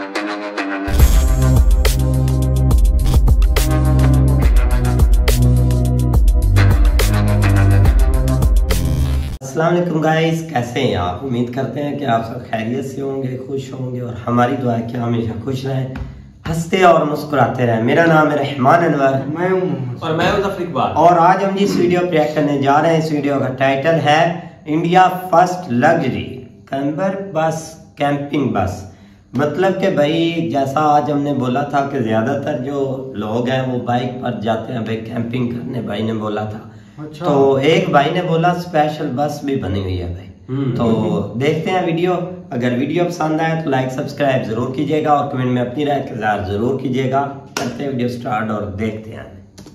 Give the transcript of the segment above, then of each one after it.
अस्सलाम वालेकुम गाइस, कैसे हैं आप? उम्मीद करते हैं कि आप सब खैरियत से होंगे, खुश होंगे और हमारी दुआ है कि हमेशा खुश रहें, हंसते और मुस्कुराते रहें। मेरा नाम है रहमान अनवर, मैं हूं और मैं हूं तफरीक बात। और आज हम जिस वीडियो पे रिएक्ट करने जा रहे हैं, इस वीडियो का टाइटल है India first luxury camper bus, camping bus. मतलब कि भाई जैसा आज हमने बोला था कि ज्यादातर जो लोग हैं वो बाइक पर जाते हैं भाई कैंपिंग करने, भाई ने बोला था। अच्छा। तो एक भाई ने बोला स्पेशल बस भी बनी हुई है भाई। तो देखते हैं वीडियो। अगर वीडियो पसंद आए तो लाइक सब्सक्राइब जरूर कीजिएगा और कमेंट में अपनी राय का इज़हार जरूर कीजिएगा। करते हैं वीडियो स्टार्ट और देखते हैं।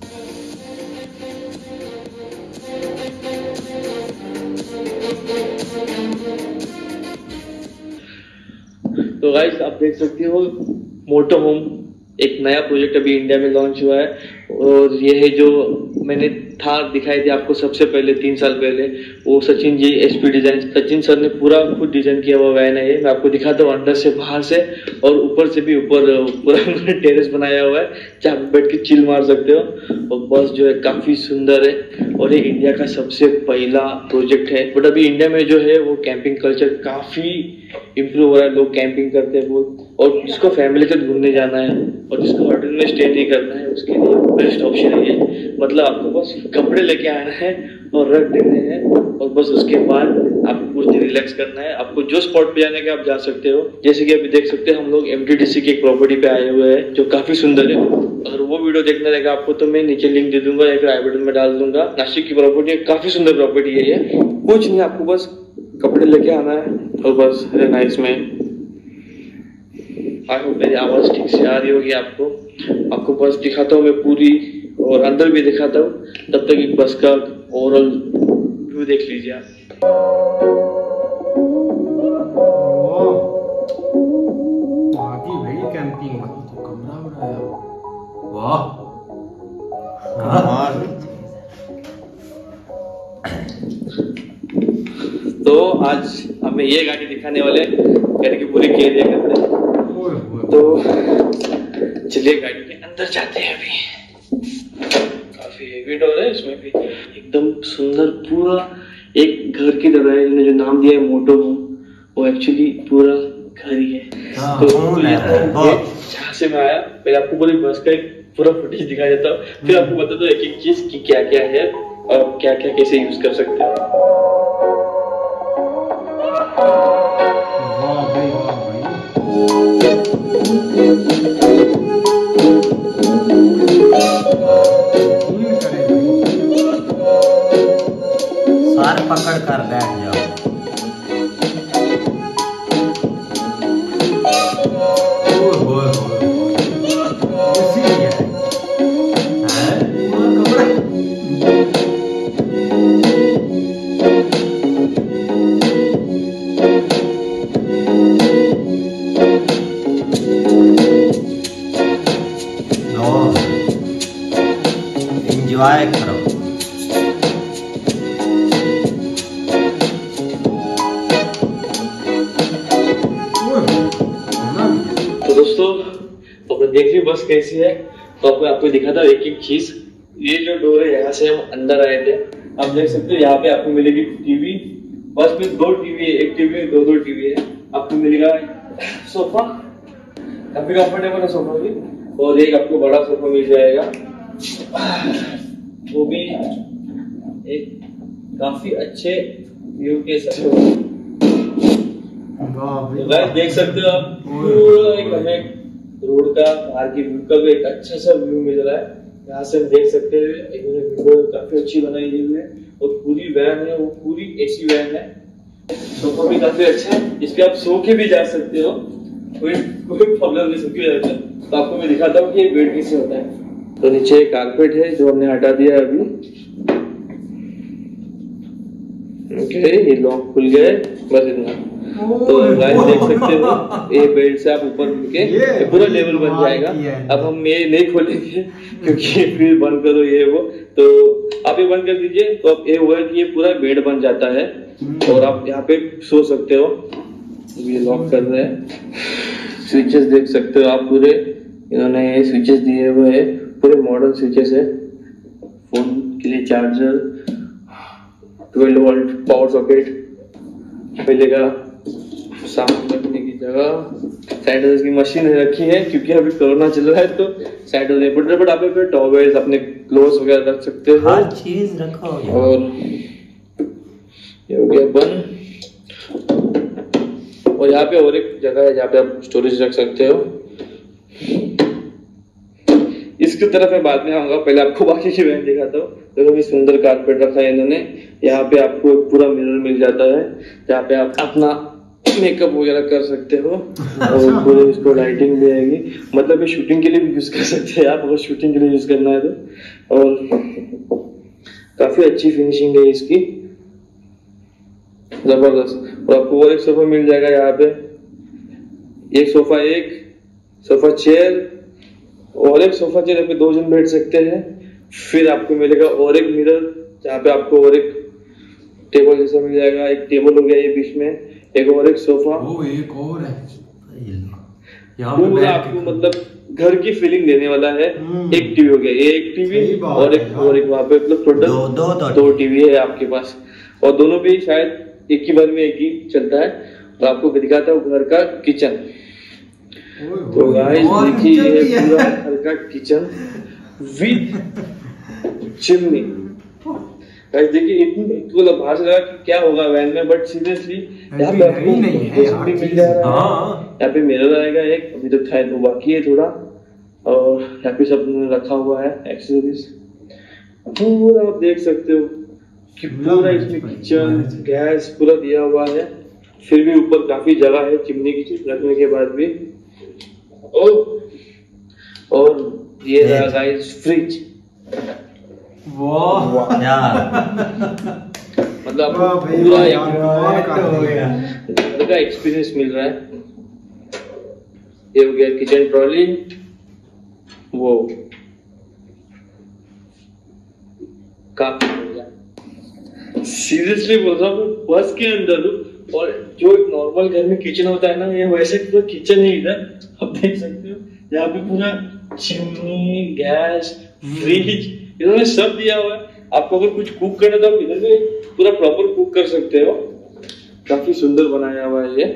तो गाइस आप देख सकते हो मोटो होम एक नया प्रोजेक्ट अभी इंडिया में लॉन्च हुआ है, और ये है जो मैंने थार दिखाई थी आपको सबसे पहले 3 साल पहले, वो Sachin ji SP design, Sachin sir ने पूरा खुद डिजाइन किया हुआ वैन है ये। मैं आपको दिखाता हूँ अंदर से, बाहर से और ऊपर से भी। ऊपर पूरा टेरेस बनाया हुआ है जहाँ बैठ के चिल मार सकते हो, और बस जो है काफी सुंदर है और ये इंडिया का सबसे पहला प्रोजेक्ट है। बट अभी इंडिया में जो है वो कैंपिंग कल्चर काफी इम्प्रूव हो रहा है, लोग कैंपिंग करते हैं बहुत, और जिसको फैमिली के घूमने जाना है और जिसको होटल में स्टे नहीं करना है उसके लिए बेस्ट ऑप्शन है ये। मतलब आपको बस कपड़े लेके आना है और रख देने हैं, और बस उसके बाद आपको कुछ दिन रिलैक्स करना है। आपको जो स्पॉट पे जाने के आप जा सकते हो, जैसे कि अभी देख सकते हो हम लोग MTDC की एक प्रॉपर्टी पे आए हुए हैं जो काफी सुंदर है। अगर वो वीडियो देखना रहेगा आपको तो मैं नीचे लिंक दे दूंगा या फिर आई बटन में डाल दूंगा। नासिक की प्रॉपर्टी है, काफी सुंदर प्रॉपर्टी है ये। कुछ नहीं, आपको बस कपड़े लेके आना है और बस रहना है इसमें। आई होप मेरी आवाज ठीक से आ रही होगी आपको बस दिखाता हूँ मैं पूरी, और अंदर भी दिखाता हूँ। तब तक एक बस का ओवरऑल व्यू देख लीजिए आप। भाई कैंपिंग तो कमरा बनाया, वाह। तो आज हमें ये गाड़ी दिखाने वाले, गाड़ी की पूरी केयर करते हैं। तो चलिए गाड़ी के अंदर जाते हैं। अभी काफी हेवी डोर है, इसमें भी एकदम सुंदर, पूरा एक घर की तरह है। इन्होंने जो नाम दिया है मोटो होम, वो एक्चुअली पूरा घर ही है। तो जहाँ से मैं आया, पहले आपको पूरी बस का एक पूरा फुटेज दिखा देता हूँ, फिर आपको बताता हूँ एक एक चीज की क्या क्या है और क्या क्या कैसे यूज कर सकते हैं। सार पकड़ कर बैठ जाओ। एंजॉय करो। तो दोस्तों अपने देख रही बस कैसी है, तो आपको दिखाता हूँ एक एक चीज। ये जो डोर है, यहाँ से हम अंदर आए थे, आप देख सकते हो। यहाँ पे आपको मिलेगी टीवी, बस में 2 टीवी है, एक टीवी में 2 टीवी है। आपको मिलेगा सोफा, काफी कंफर्टेबल है सोफा भी, और एक आपको बड़ा सोफा मिल जाएगा, वो भी एक काफी अच्छे व्यू के साथ। देख सकते हो आप, पूरा एक हमें रोड का, बाहर की व्यू का भी एक अच्छा सा व्यू मिल रहा है। यहाँ से हम देख सकते हैं विंडो काफी अच्छी बनाई हुई है, और पूरी वैन है वो पूरी AC वैन है। सोफा भी काफी अच्छा है, इस पे आप सो के भी जा सकते हो, कोई प्रॉब्लम नहीं, सबकी जाता है। तो आपको मैं दिखाता हूँ कि ये बेड कैसे होता है। तो नीचे कारपेट है जो हमने हटा दिया अभी। ओके, ये लॉक खुल गया है, बस इतना। तो गाइस देख सकते हो, ये बेल्ट से आप ऊपर के पूरा लेवल बन जाएगा। अब हम ये नहीं खोलेंगे क्योंकि फिर बंद करो ये वो, तो आप ये बंद कर दीजिए। तो अब ये हुआ कि ये पूरा बेड बन जाता है और आप यहाँ पे सो सकते हो। ये लॉक कर रहे हैं, स्विचेस देख सकते हो आप पूरे, इन्होंने ये स्विचेस दिए हुए हैं, पूरे मॉडर्न स्विचेस है। फोन के लिए चार्जर, 12 वोल्ट पावर सॉकेट मिलेगा, सामान रखने की जगह, सैनिटाइजर की मशीन रखी है क्योंकि अभी कोरोना चल रहा है तो सैनिटाइजर, बट आप पे टॉवेल्स, अपने क्लोथ्स वगैरह रख सकते हो, हर चीज रखो। और ये हो गया बंद। और यहाँ पे और एक जगह है जहाँ पे आप स्टोरेज रख सकते हो। इसकी तरफ मैं बाद में आऊंगा, पहले आपको बाकी की वैन दिखाता हूँ। देखो भी सुंदर कारपेट रखा है इन्होंने। यहाँ पे आपको एक पूरा मिरर मिल जाता है जहाँ पे आप अपना मेकअप वगैरह कर सकते हो, और पूरे इसको लाइटिंग भी आएगी, मतलब ये शूटिंग के लिए भी यूज कर सकते हैं आप, अगर शूटिंग के लिए यूज करना है तो। और काफी अच्छी फिनिशिंग है इसकी, जबरदस्त। और आपको और एक सोफा मिल जाएगा यहाँ पे, एक सोफा चेयर और एक सोफा चेयर पे 2 जन बैठ सकते हैं। फिर आपको मिलेगा और एक मिरर जहाँ पे आपको और एक टेबल जैसा मिल जाएगा, एक टेबल हो गया ये बीच में, एक और एक सोफा, वो एक और है यहाँ पूरा आपको मतलब घर की फीलिंग देने वाला है। एक टीवी हो गया, ये एक टीवी और एक वहाँ पे, मतलब टोटल 2 टीवी है आपके पास, और दोनों भी शायद एक ही बार में एक ही चलता है। और आपको दिखाता हूँ घर का किचन। तो गाइस देखिए ये पूरा घर का किचन विद चिमनी। गाइस देखिए इनको आभास लगा कि क्या होगा वैन में, बट सीरियसली यहाँ पे आपको मिल जा रहा है। यहाँ पे मिरर आएगा एक, अभी तक था तो बाकी है थोड़ा, और यहाँ पे सब रखा हुआ है एक्सेसरीज पूरा, आप देख सकते हो कि पूरा इसमें किचन गैस पूरा दिया हुआ है। फिर भी ऊपर काफी जगह है चिमनी की रखने के बाद भी। और ये रहा गाइस फ्रिज। वाह यार, मतलब आपको पूरा घर का एक्सपीरियंस मिल रहा है। ये हो गया किचन ट्रॉली, वो काफी सीरियसली बोल रहा हूँ, बस के अंदर। और जो एक नॉर्मल घर में किचन होता है ना, ये वैसे पूरा किचन है इधर, आप देख सकते हो। यहाँ पे पूरा चिमनी, गैस, फ्रिज, इन्होंने सब दिया हुआ है। आपको अगर कुछ कुक करना तो आप इधर भी पूरा प्रॉपर कुक कर सकते हो। काफी सुंदर बनाया हुआ है ये।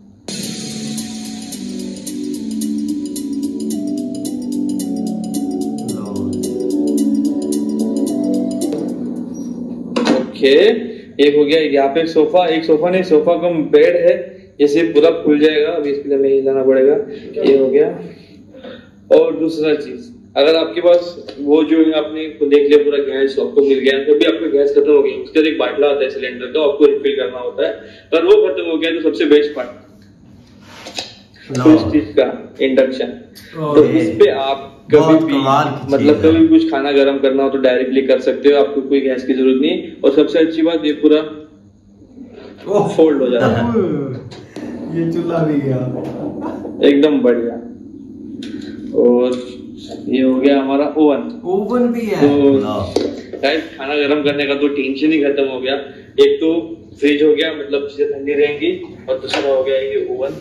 ओके, एक हो गया। यहाँ पे एक सोफा नहीं, सोफा कम बेड है, जैसे पूरा खुल जाएगा। अभी इसके लिए मैं हिलाना पड़ेगा। ये हो गया। और दूसरा चीज, अगर आपके पास वो जो है आपने देख लिया पूरा गैस आपको मिल गया, जब भी आपका गैस खत्म हो गया उसके एक बाटला आता है सिलेंडर का, आपको रिफिल करना होता है। अगर वो खत्म हो गया तो सबसे बेस्ट पार्ट चीज का इंडक्शन। तो इस पे आप कभी भी मतलब कभी भी कुछ खाना गर्म करना हो तो डायरेक्टली कर सकते हो, आपको कोई गैस की जरूरत नहीं। और सबसे अच्छी बात ये पूरा फोल्ड हो जाता है। ये चूल्हा भी गया एकदम बढ़िया। और ये हो गया हमारा ओवन भी है। तो गाइस खाना गर्म करने का तो टेंशन ही खत्म हो गया। एक तो फ्रिज हो गया, मतलब चीजें ठंडी रहेंगी, और दूसरा हो गया ये ओवन।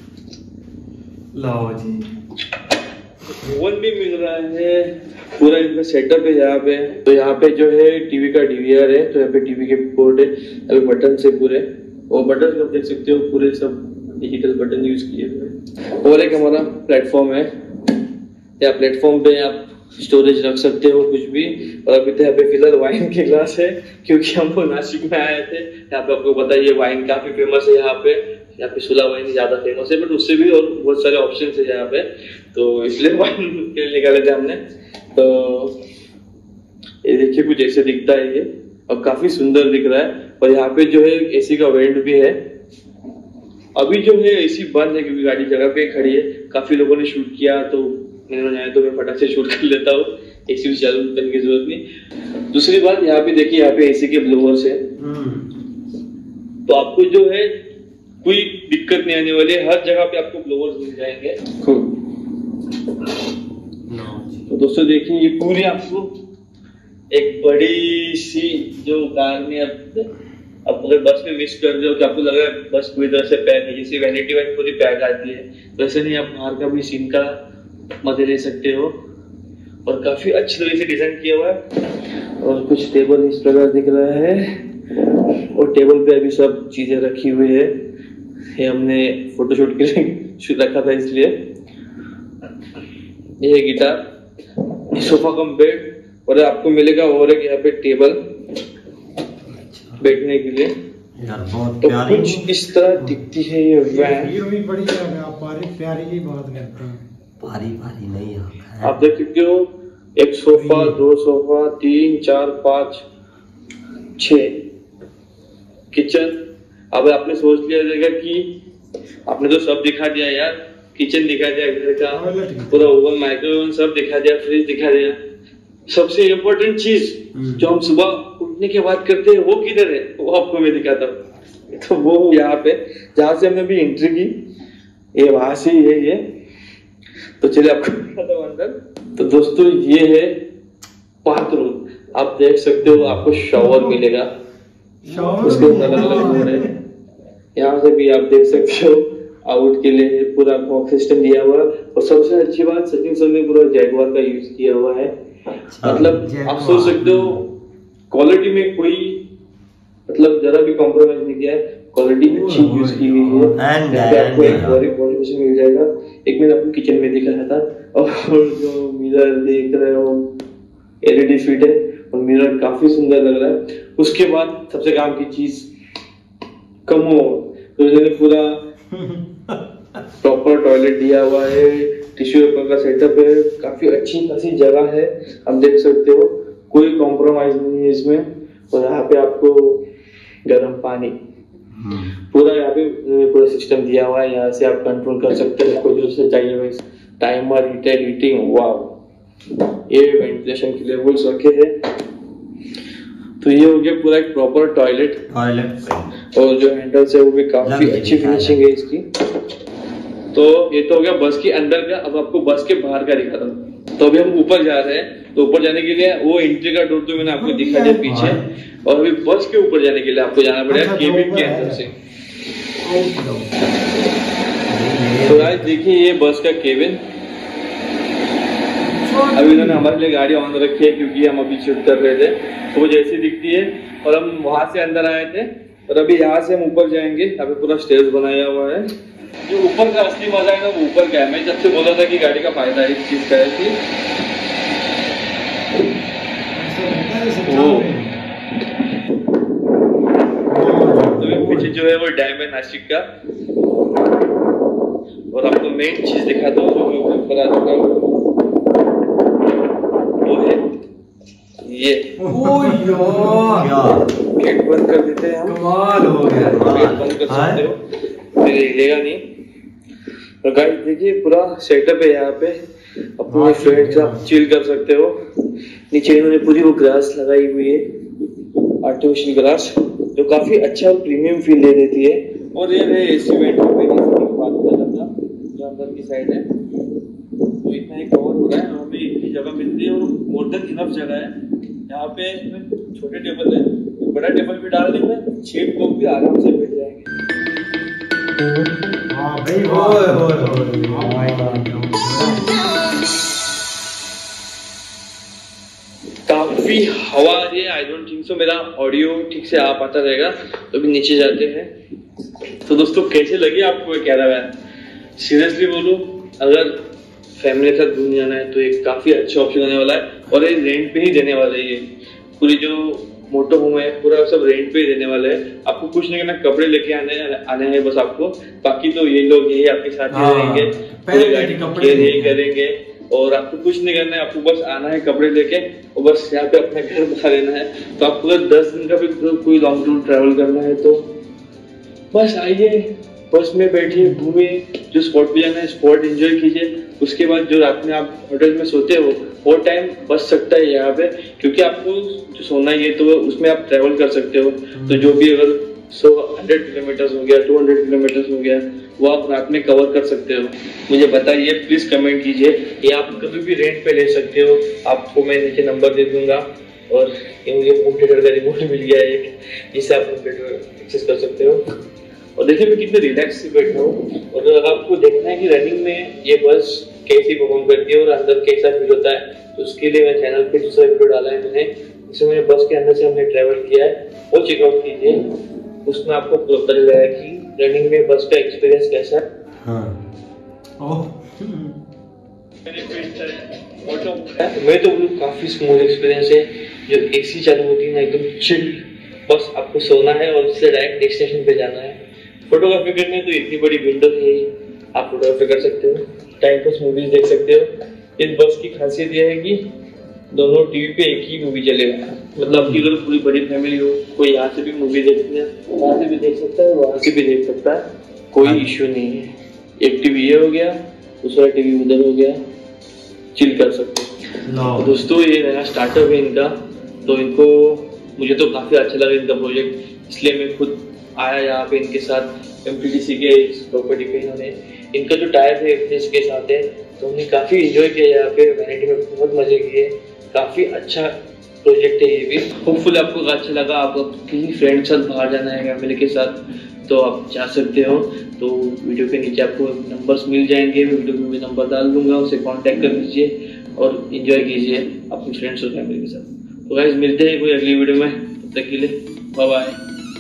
लाओ जी, ओवन भी मिल रहा है, पूरा इनका सेटअप है यहाँ पे। तो यहाँ पे जो है टीवी का डीवीआर है, तो यहाँ पे टीवी के पोर्ट है, अभी बटन से पूरे, और बटन आप देख सकते हो पूरे सब डिजिटल बटन यूज किए हुए। और एक हमारा प्लेटफॉर्म है, या प्लेटफॉर्म पे आप स्टोरेज रख सकते हो कुछ भी। और अभी तो यहाँ पे फिलहाल वाइन के ग्लास है, क्योंकि हम वो नासिक में आए थे। यहाँ पे आपको पता है ये वाइन काफी फेमस है यहाँ पे सुला वाइन ज्यादा फेमस है, बट उससे भी और बहुत सारे ऑप्शन है यहाँ पे, तो इसलिए वाइन के लिए निकाले थे हमने। तो ये देखिए कुछ ऐसे दिखता है ये, और काफी सुंदर दिख रहा है। और यहाँ पे जो है एसी का वेंट भी है। अभी जो है एसी बंद है क्योंकि गाड़ी जगह पे खड़ी है। काफी लोगों ने शूट किया, तो मैंने चाहे तो मैं फटाक से शूट कर लेता हूँ, एसी चालू करने की जरूरत नहीं। दूसरी बात यहाँ पे देखिए, यहाँ पे एसी के ब्लोअर्स है, तो आपको जो है कोई दिक्कत नहीं आने वाली है। हर जगह पे आपको ब्लोअर्स मिल जाएंगे। तो दोस्तों देखिए, ये पूरी आपको एक बड़ी सी जो कार में अब अगर बस में मिस कर रहे हो कि आपको लग रहा है बस पूरी तरह से पैक है, जैसे वैनिटी वैन पूरी पैक आती है, वैसे नहीं, आप बाहर का भी सीन का मजे ले सकते हो। और काफी अच्छी तरीके से डिजाइन किया हुआ है। और कुछ टेबल इस प्रकार दिख रहा है, और टेबल पे अभी सब चीजें रखी हुई है। ये हमने फोटोशूट के लिए रखा था इसलिए। ये है गिटार, सोफा कम बेड, और आपको मिलेगा और एक यहाँ पे टेबल बैठने के लिए। तो कुछ इस तरह दिखती है ये वैन। ये भी बड़ी है, आप प्यारी की बात करते हैं। भारी नहीं है। आप देख सकते हो, एक सोफा, दो सोफा, 3 4 5 6 किचन। अब आपने सोच लिया जाएगा कि आपने तो सब दिखा दिया यार, किचन दिखा दिया, घर का पूरा ओवन, माइक्रोवेव सब दिखा दिया, फ्रिज दिखा दिया। सबसे इम्पोर्टेंट चीज जो हम सुबह उठने के बाद करते हैं वो किधर है, वो आपको मैं दिखाता हूँ। तो वो यहाँ पे जहाँ से हमने अभी एंट्री की, ये वहां से ये तो चलिए आपको दिखाता हूँ अंदर। तो दोस्तों ये है बाथरूम, आप देख सकते हो, आपको शावर मिलेगा, उसके अलग अलग मोड है। यहाँ से भी आप देख सकते हो, आउट के लिए पूरा बॉक्स सिस्टम दिया हुआ है। और सबसे अच्छी बात, सचिन सर ने पूरा जैगवार का यूज किया हुआ है। मतलब आप सोच सकते हो क्वालिटी में कोई मतलब जरा भी कॉम्प्रोमाइज नहीं किया है, क्वालिटी अच्छी यूज की हुई है। आपको एक वॉश बेसिन मिल जाएगा, एक मैंने आपको किचन में दिखाया था। और जो मिरर देख रहे हो LED फिट है, और मिरर काफी सुंदर लग रहा है। उसके बाद सबसे काम की चीज कमोड, तो इन्होंने पूरा प्रॉपर टॉयलेट दिया हुआ है, टिश्यू पेपर का सेटअप है, काफी अच्छी खासी जगह है, आप देख सकते हो, कोई कॉम्प्रोमाइज नहीं है इसमें। और यहाँ पे आपको गर्म पानी पूरा यहाँ पे पूरा सिस्टम दिया हुआ है, यहाँ से आप कंट्रोल कर सकते हैं उसको जो से चाहिए वैसे। टाइमर, हीटर, हीटिंग, वाव, ये वेंटिलेशन के लिए रूल्स रखे हैं। तो ये हो गया पूरा एक प्रॉपर टॉयलेट, और जो हैंडल्स है वो भी काफी अच्छी फिनिशिंग है इसकी। तो ये तो हो गया बस के अंदर का। अब आपको बस के बाहर का दिखाता हूँ। तो अभी हम ऊपर जा रहे हैं, तो ऊपर जाने के लिए वो एंट्री का डोर तो मैंने आपको दिखा दिया पीछे, और अभी बस के ऊपर जाने के लिए आपको जाना पड़ेगा केबिन के अंदर से। तो आज देखिए ये बस का केबिन। अभी इन्होंने हमारे लिए गाड़ी ऑन रखी है क्योंकि हम अभी शूट कर रहे थे, तो वो जैसी दिखती है। और हम वहां से अंदर आए थे, और अभी यहाँ से हम ऊपर जाएंगे। यहाँ पे पूरा स्टेज बनाया हुआ है। जो ऊपर का असली मजा है ना, वो ऊपर का है। मैं जब से बोला था कि गाड़ी का फायदा इस चीज का है कि तो पीछे जो है वो डैम है नासिक का। और आपको मेन चीज दिखाता हूँ जो मैं ऊपर आ चुका हूँ, वो है ये। गेट बंद कर देते हैं हम। कमाल हो गया, गेट बंद कर सकते हो, फिर हिलेगा नहीं। और गाइस देखिए पूरा सेटअप है यहाँ पे, अपने फ्रेंड्स के साथ चिल कर सकते हो। नीचे इन्होंने पूरी वो ग्रास लगाई हुई है, आर्टिफिशियल ग्रास, जो काफी अच्छा और प्रीमियम फील दे देती है। और ये है एसी वेंट की बात कर रहा था, जो अंदर की साइड है, तो इतना ही कवर हो रहा है। यहाँ पे इतनी जगह मिलती है, और मोर देन इनफ जगह है। यहाँ पे छोटे टेबल है, बड़ा टेबल भी डाल देंगे, 6 लोग भी आराम से बैठ जाएंगे। काफी हवा आ रही है। आई डोंट थिंक सो मेरा ऑडियो ठीक से आ पाता रहेगा, तो अभी नीचे जाते हैं। तो दोस्तों कैसे लगी आपको ये कैरावैन? सीरियसली बोलूं, अगर फैमिली के साथ घूमने जाना है तो एक काफी अच्छा ऑप्शन होने वाला है। और ये रेंट पे ही देने वाले हैं, पूरी जो मोटो होम है पूरा सब रेंट पे ही देने वाले हैं। आपको कुछ नहीं करना, कपड़े लेके आने हैं बस आपको। बाकी तो ये लोग यही आपके साथ ही रहेंगे, पूरी गाड़ी कपड़े यही करेंगे, और आपको कुछ नहीं करना है। आपको बस आना है कपड़े लेके, और बस यहाँ पे अपना घर बना लेना है। तो आपको अगर 10 दिन का भी कोई लॉन्ग टूर ट्रैवल करना है तो बस आइए, बस में बैठिए, घूमिए, जो स्पॉट पे जाना है स्पॉट एंजॉय कीजिए। उसके बाद जो रात में आप होटल में सोते हो वो टाइम बच सकता है यहाँ पे, क्योंकि आपको जो सोना है तो उसमें आप ट्रैवल कर सकते हो। तो जो भी अगर 100 किलोमीटर हो गया, 200 किलोमीटर हो गया, वो आप रात में कवर कर सकते हो। मुझे बताइए, प्लीज कमेंट कीजिए। ये आप कभी भी रेंट पे ले सकते हो, आपको मैं नीचे नंबर दे दूंगा। और ये मुझे होम थिएटर का रिमोट मिल गया है एक, जिससे आप होम थिएटर एक्सेस कर सकते हो। और देखिए मैं कितने रिलैक्स से बैठा हूँ। और अगर आपको देखना है कि रनिंग में ये बस कैसी परफॉर्म करती है और अंदर कैसा फील होता है, तो उसके लिए मेरे चैनल पे दूसरा वीडियो डाला है मैंने, जिसमें मैंने बस के अंदर से हमने ट्रैवल किया है, वो चेकआउट कीजिए। उसमें आपको पता चलेगा कि रनिंग में बस का एक्सपीरियंस कैसा है। मैं तो बोलूँ काफी स्मूथ एक्सपीरियंस है। जो एसी चालू होती है ना एकदम चिल, बस आपको सोना है और उससे डायरेक्ट डेस्टिनेशन पे जाना है। फोटोग्राफी करने तो इतनी बड़ी विंडो है, आप फोटोग्राफी कर सकते हो, टाइम पास मूवीज देख सकते हो। इस बस की खासियत यह है कि दोनों टीवी पे एक ही मूवी चलेगा, मतलब आपकी अगर पूरी बड़ी फैमिली हो, कोई यहाँ से भी मूवी देखती है, वहाँ से भी देख सकता है, वहाँ से भी देख सकता है, कोई इश्यू नहीं है। एक टीवी ये हो गया, दूसरा टीवी उधर हो गया, चिल कर सकते हैं। दोस्तों ये नया स्टार्टअप है इनका, तो इनको मुझे तो काफी अच्छा लगा इनका प्रोजेक्ट, इसलिए मैं खुद आया यहाँ पे इनके साथ MTDC के इस प्रॉपर्टी पे। इन्होंने इनका जो टायर है FTS के साथ है, तो हमने काफी एंजॉय किया यहाँ पे, वैनिटी में बहुत मजे किए। काफी अच्छा प्रोजेक्ट है ये भी। होपफुली आपको अच्छा लगा। आपको किसी फ्रेंड के साथ बाहर जाना है फैमिली के साथ, तो आप जा सकते हो। तो वीडियो के नीचे आपको नंबर्स मिल जाएंगे, मैं वीडियो में भी नंबर डाल दूंगा, उसे कांटेक्ट कर लीजिए और एंजॉय कीजिए अपनी फ्रेंड्स और फैमिली के साथ। तो गाइस मिलते हैं कोई अगली वीडियो में, तब तक के लिए बाय बाय।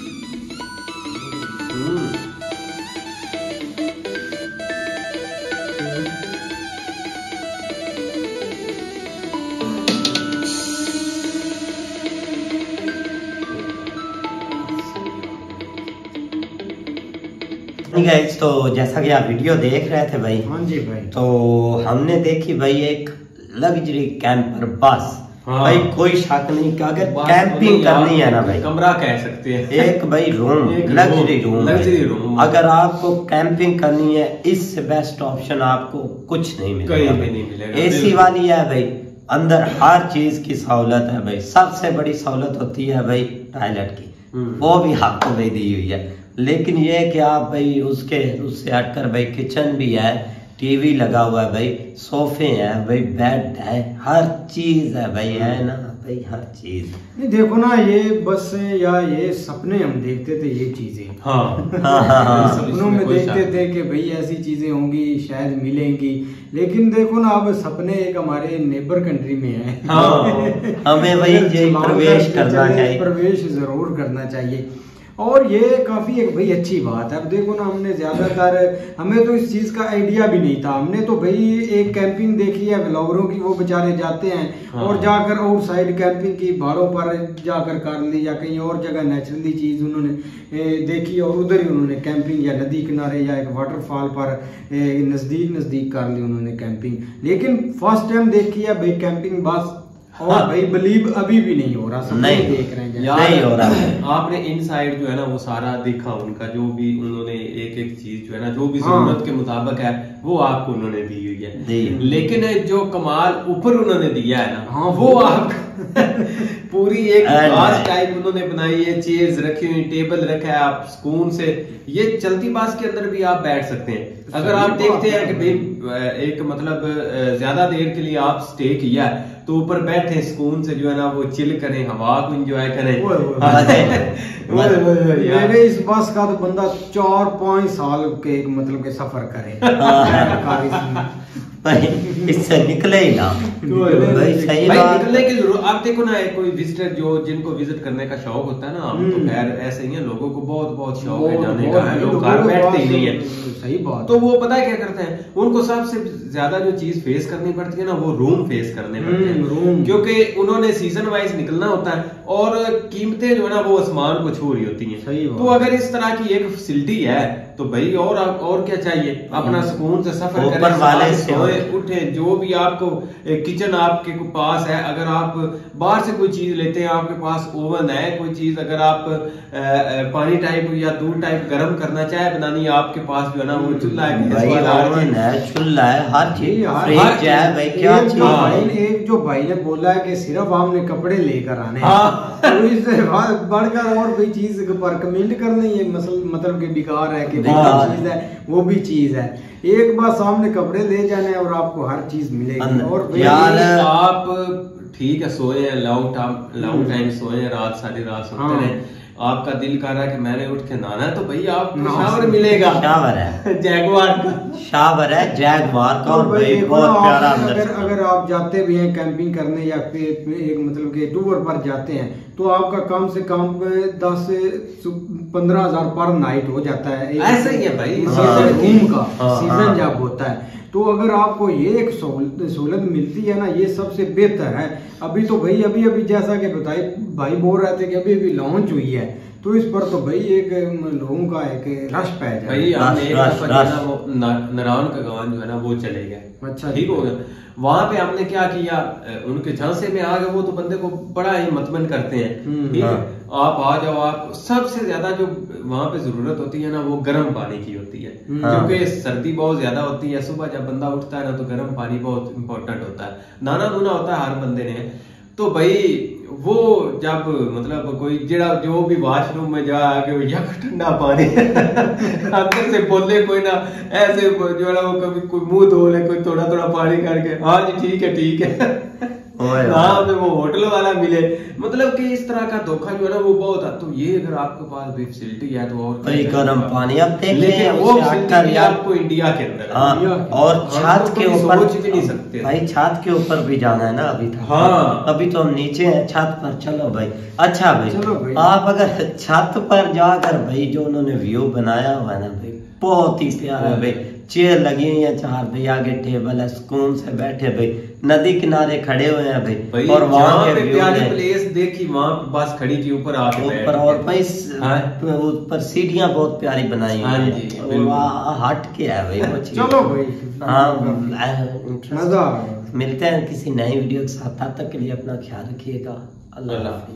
गाइस तो जैसा कि आप वीडियो देख रहे थे भाई, हाँ जी भाई, तो हमने देखी भाई एक लग्जरी कैंपर बस। हाँ। भाई कोई शक नहीं कि अगर कैंपिंग करनी है ना भाई, कमरा कह सकते हैं, एक भाई रूम, लग्जरी रूम, अगर आपको कैंपिंग करनी है, इससे बेस्ट ऑप्शन आपको कुछ नहीं मिलेगा। कहीं भी नहीं मिलेगा। एसी वाली है भाई, अंदर हर चीज की सहूलत है भाई। सबसे बड़ी सहूलत होती है भाई टॉयलेट की, वो भी आपको भाई दी हुई है। लेकिन ये कि आप भाई उससे हटकर भाई किचन भी है, टीवी लगा हुआ है भाई, सोफे हैं भाई, बेड है, हर चीज है भाई, है ना भाई, हर चीज। नहीं देखो ना, ये बस या ये सपने हम देखते थे ये चीजें, हाँ। सपनों में देखते थे कि भाई ऐसी चीजें होंगी, शायद मिलेंगी। लेकिन देखो ना, अब सपने एक हमारे नेबर कंट्री में है। हमें भाई प्रवेश करना चाहिए, प्रवेश जरूर करना चाहिए। और ये काफी एक भाई अच्छी बात है। अब देखो ना, हमने ज्यादातर, हमें तो इस चीज का आइडिया भी नहीं था। हमने तो भाई एक कैंपिंग देखी है व्लॉगरों की, वो बेचारे जाते हैं और जाकर आउटसाइड कैंपिंग की पहाड़ों पर जाकर कर ली, या कहीं और जगह नेचुरली चीज उन्होंने देखी और उधर ही उन्होंने कैंपिंग, या नदी किनारे या एक वाटरफॉल पर नजदीक कर ली उन्होंने कैंपिंग। लेकिन फर्स्ट टाइम देखी है भाई कैंपिंग बस, और भाई बिलीव अभी भी नहीं हो रहा, सब नहीं देख रहे हैं यार, नहीं हो रहा। आपने इनसाइड जो है ना वो सारा देखा उनका, जो भी उन्होंने एक एक चीज जो है ना, जो भी जरूरत के मुताबिक है वो आपको उन्होंने दी हुई है। लेकिन जो कमाल ऊपर उन्होंने दिया है ना, वो आप पूरी एक बास टाइप उन्होंने बनाई है, चेयर्स रखी हुई, टेबल रखा है, आप सुकून से ये चलती बास के अंदर भी आप बैठ सकते हैं। अगर आप देखते हैं कि भाई एक मतलब ज्यादा देर के लिए आप स्टे किया है, तो ऊपर बैठे सुकून से जो है ना वो चिल करें, हवा को एंजॉय करें। मेरे इस बस का तो बंदा 4-5 साल के मतलब के सफर करे इससे निकले ही ना भाई, सही बात। निकलने की जरूरत, आप देखो ना कोई विजिटर जो जिनको विजिट करने का शौक होता है ना, हम तो खैर ऐसे ही है, लोगों को बहुत शौक है जाने का, लोग घर बैठते ही नहीं है। सही बात। तो वो पता है क्या करते हैं, उनको सबसे ज्यादा जो चीज फेस करनी पड़ती है ना, वो रूम फेस करने पड़ते हैं, क्योंकि उन्होंने सीजन वाइज निकलना होता है और कीमतें जो है ना वो आसमान को छू रही होती हैं। तो अगर इस तरह की एक फैसिलिटी है तो भाई और क्या चाहिए, अपना सुकून से सफर करें, उठे, जो भी आपको किचन आपके पास है, अगर आप बाहर से कोई चीज लेते हैं, आपके पास ओवन है, कोई चीज अगर आप पानी टाइप या दूध टाइप गर्म करना चाहे बनानी, आपके पास जो है ना वो चूल्हा है, चूल्हा है, हर चीज है भाई। क्या चीज एक जो भाई ने बोला है कि सिर्फ हमने कपड़े लेकर आने, तो इससे बढ़कर और कोई चीज पर कमेंट करनी है, मतलब कि बेकार है कि चीज है, वो भी चीज है। एक बार सामने कपड़े ले जाने और आपको हर चीज मिलेगी। और यार आप ठीक है सोए हैं, लॉन्ग टाइम सोए हैं, रात सारी रात सोते रहे, आपका दिल कर रहा है कि मैंने उठ के नहाना है, तो भाई आपको शावर मिलेगा, शावर है जैगवार का, शावर है जैगवार का। और भाई बहुत प्यारा अगर आप जाते भी हैं कैंपिंग करने या फिर एक मतलब के टूर पर जाते हैं तो आपका कम से कम 10 से 15,000 पर नाइट हो जाता है। ऐसा ही है भाई रूम का सीजन जब होता है, तो अगर आपको ये एक सहूलत मिलती है ना, ये सबसे बेहतर है। अभी तो भाई अभी जैसा कि भाई बोल रहे थे कि अभी लॉन्च हुई है, तो इस पर तो भाई एक लोगों का एक रश पै जाए भाई। हमने एक दफा जो है ना वो नारायण का गांव जो है ना वो चले गए, अच्छा ठीक हो गया। वहां पे हमने क्या किया, उनके झांसे में आ गए, वो तो बंदे को बड़ा ही मतमन करते हैं, ठीक है, आप आ जाओ। आप सबसे ज्यादा जो वहां पे जरूरत होती है ना वो गर्म पानी की होती है, क्योंकि सर्दी बहुत ज्यादा होती है। सुबह जब बंदा उठता है ना तो गर्म पानी बहुत इंपॉर्टेंट होता है, नहाना धोना होता है हर बंदे ने। तो भाई वो जब मतलब कोई जो भी वॉशरूम में जा आके या ठंडा पानी अंदर से बोले कोई ना, ऐसे जो है वो कभी कोई मुंह धो ले, कोई थोड़ा थोड़ा पानी करके, हाँ जी ठीक है हाँ में वो होटल वाला मिले, मतलब कि इस तरह का धोखा जो है ना वो बहुत है। तो ये अगर आपके पास भी फैसिलिटी है तो और गर्म पानी अब देखिए वो आपको इंडिया के अंदर, हाँ, और छत के ऊपर सोच भी नहीं सकते भाई, छत के ऊपर भी जाना है ना अभी तक। हाँ अभी तो हम नीचे हैं, छत पर चलो भाई। अच्छा चलो भाई, भाई। आप अगर छत पर जाकर भाई जो उन्होंने व्यू बनाया हुआ है ना भाई, बहुत ही प्यारा भाई। चेयर लगी हुई है 4 भाई, आगे टेबल है, सुकून से बैठे भाई, नदी किनारे खड़े हुए हैं भाई, और वहाँ के प्यारी प्लेस देखी, वहाँ बस खड़ी थी ऊपर आके ऊपर, और भाई ऊपर सीढ़ियाँ बहुत प्यारी बनाई हुई है, हट के है भाई वो चीज। चलो भाई, हाँ मजा आ गया। मिलते हैं किसी नई वीडियो के साथ, तब तक के लिए अपना ख्याल रखिएगा। अल्लाह।